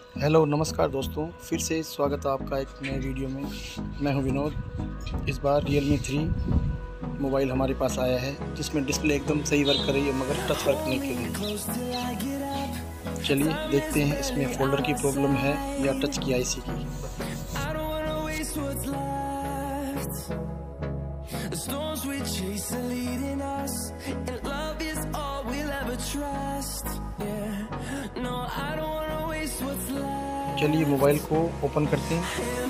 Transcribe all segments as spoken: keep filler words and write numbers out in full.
Hello नमस्कार दोस्तों, फिर से स्वागत है आपका एक नए वीडियो में। मैं हूं विनोद। इस बार Realme थ्री मोबाइल हमारे पास आया है जिसमें डिस्प्ले एकदम सही वर्क कर रही है मगर टच वर्क नहीं कर रही है। चलिए देखते हैं इसमें फोल्डर की प्रॉब्लम है या टच की आईसी की। चलिए मोबाइल को ओपन करते हैं।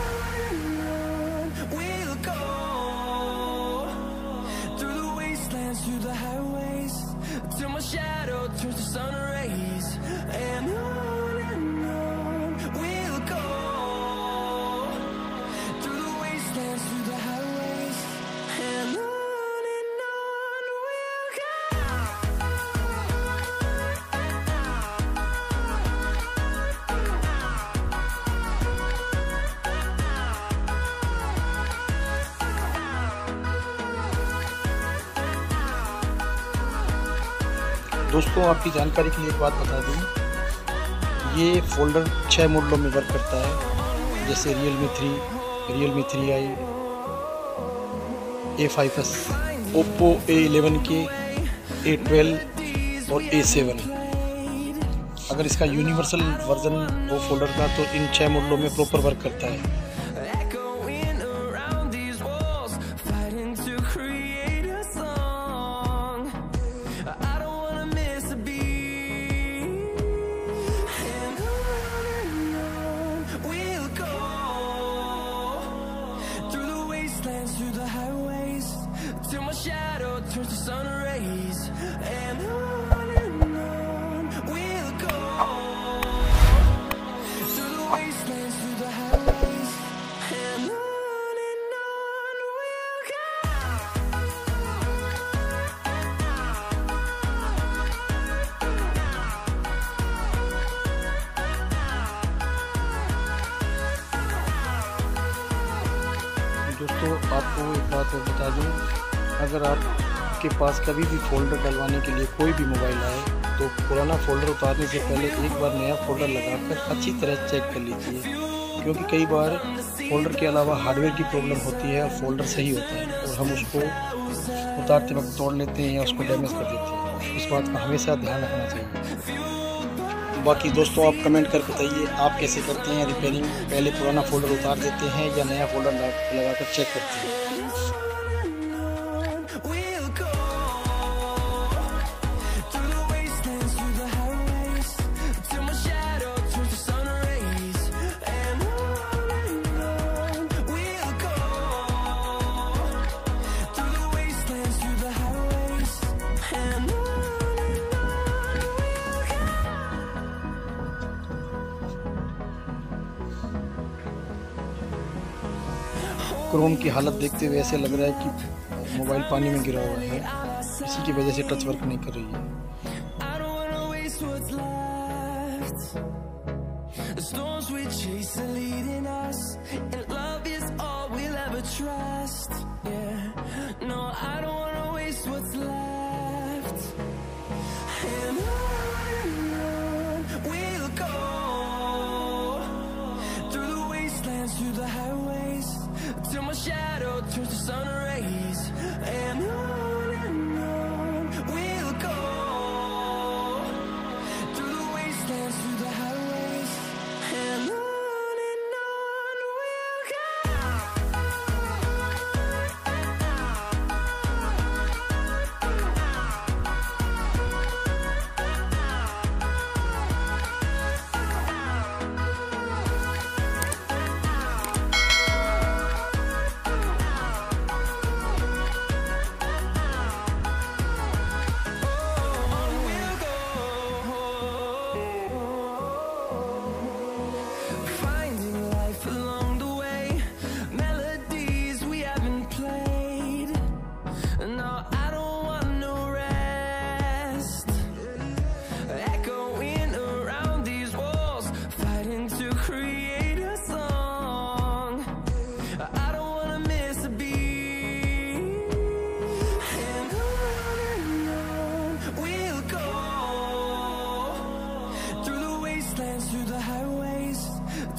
दोस्तों आपकी जानकारी के लिए एक बात बता दूं, ये फोल्डर छह मॉडलों में वर्क करता है, जैसे Realme three, Realme three I, A five S, Oppo A eleven K, A twelve और ए सेवन। अगर इसका यूनिवर्सल वर्जन हो फोल्डर का तो इन छह मॉडलों में प्रॉपर वर्क करता है। Till my shadow turns to sun rays, and on and on we'll go, through the wastelands, through the highways, and on and on we'll go. दोस्तों आपको एक बात और बता दूं, अगर आपके पास कभी भी फोल्डर डलवाने के लिए कोई भी मोबाइल आए तो पुराना फोल्डर उतारने से पहले एक बार नया फोल्डर लगाकर अच्छी तरह चेक कर लीजिए, क्योंकि कई बार फोल्डर के अलावा हार्डवेयर की प्रॉब्लम होती है और फोल्डर सही होता है और हम उसको उतारते वक्त तोड़ लेते हैं या उसको डैमेज कर देते हैं। इस बात का हमेशा ध्यान रखना चाहिए। बाकी दोस्तों आप कमेंट कर बताइए आप कैसे करते हैं रिपेयरिंग, पहले पुराना फोल्डर उतार देते हैं या नया फोल्डर लगा कर चेक करते हैं। क्रोम की हालत देखते हुए ऐसे लग रहा है कि मोबाइल पानी में गिरा हुआ है, इसी की वजह से टच वर्क नहीं कर रही है। Till my shadow turns to sun rays, and on and on we'll go, through the wastelands, through the highways, and on and on we'll go.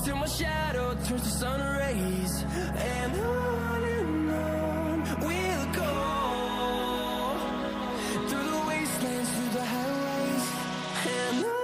till my shadow turns to sun rays. And on and on we'll go, through the wastelands, through the highways, and on.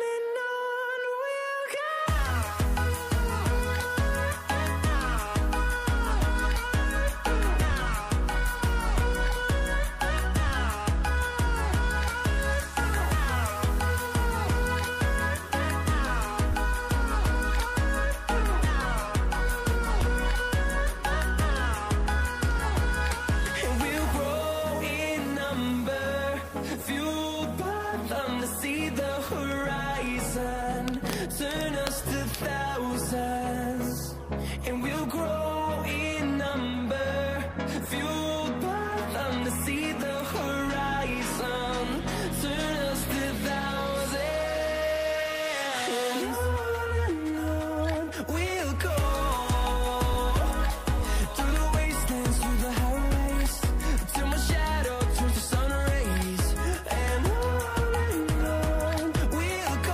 Turn us to thousands, and we'll grow in number, fueled by them to see the horizon. Turn us to thousands, and on and on we'll go, through the wastelands, through the highways, till my shadow turns to sun rays. And on and on we'll go,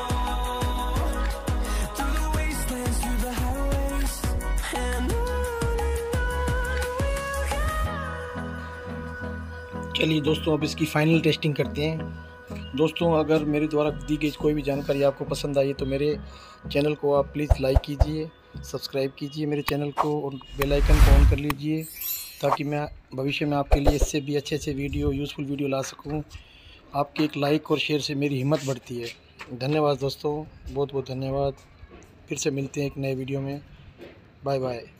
चलिए दोस्तों, अब इसकी final testing करते हैं। दोस्तों, अगर मेरे द्वारा दी गई कोई भी जानकारी आपको पसंद आई तो मेरे चैनल को आप प्लीज़ लाइक कीजिए, सब्सक्राइब कीजिए मेरे चैनल को, और बेल आइकन को ऑन कर लीजिए, ताकि मैं भविष्य में आपके लिए इससे भी अच्छे अच्छे वीडियो, यूज़फुल वीडियो ला सकूं। आपके एक लाइक और शेयर से मेरी हिम्मत बढ़ती है। धन्यवाद दोस्तों, बहुत बहुत धन्यवाद। फिर से मिलते हैं एक नए वीडियो में। Bye bye.